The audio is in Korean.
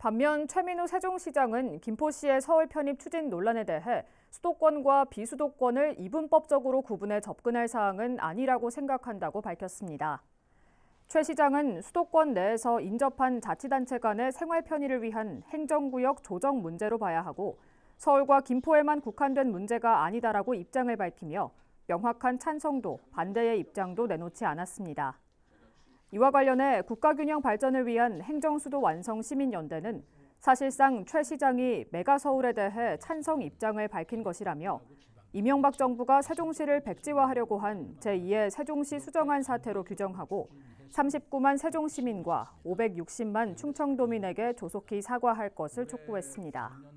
반면 최민우 세종시장은 김포시의 서울 편입 추진 논란에 대해 수도권과 비수도권을 이분법적으로 구분해 접근할 사항은 아니라고 생각한다고 밝혔습니다. 최 시장은 수도권 내에서 인접한 자치단체 간의 생활 편의를 위한 행정구역 조정 문제로 봐야 하고 서울과 김포에만 국한된 문제가 아니다라고 입장을 밝히며 명확한 찬성도 반대의 입장도 내놓지 않았습니다. 이와 관련해 국가균형 발전을 위한 행정수도 완성 시민연대는 사실상 최 시장이 메가서울에 대해 찬성 입장을 밝힌 것이라며 이명박 정부가 세종시를 백지화하려고 한 제2의 세종시 수정안 사태로 규정하고 39만 세종시민과 560만 충청도민에게 조속히 사과할 것을 촉구했습니다.